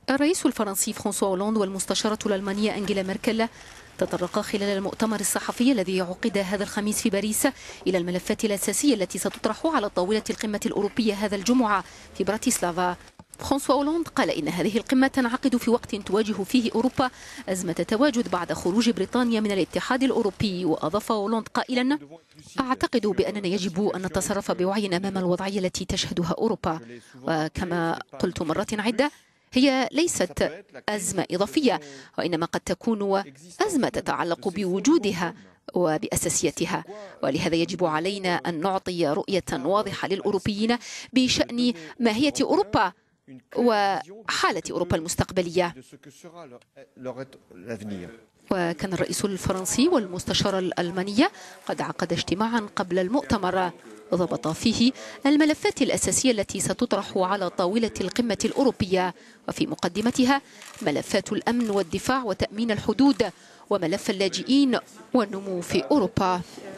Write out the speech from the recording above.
الرئيس الفرنسي فرانسوا أولاند والمستشارة الألمانية أنجيلا ميركل تطرقا خلال المؤتمر الصحفي الذي عقد هذا الخميس في باريس إلى الملفات الأساسية التي ستطرح على طاولة القمة الأوروبية هذا الجمعة في براتيسلافا. فرانسوا أولاند قال إن هذه القمة تنعقد في وقت تواجه فيه أوروبا أزمة تواجد بعد خروج بريطانيا من الاتحاد الأوروبي. وأضاف أولاند قائلا: أعتقد بأننا يجب أن نتصرف بوعي أمام الوضعية التي تشهدها أوروبا، وكما قلت مرات عدة هي ليست أزمة إضافية، وإنما قد تكون أزمة تتعلق بوجودها وبأساسيتها، ولهذا يجب علينا أن نعطي رؤية واضحة للأوروبيين بشأن ماهية أوروبا وحالة أوروبا المستقبلية. وكان الرئيس الفرنسي والمستشارة الألمانية قد عقد اجتماعا قبل المؤتمر ضبط فيه الملفات الأساسية التي ستطرح على طاولة القمة الأوروبية، وفي مقدمتها ملفات الأمن والدفاع وتأمين الحدود، وملف اللاجئين والنمو في أوروبا.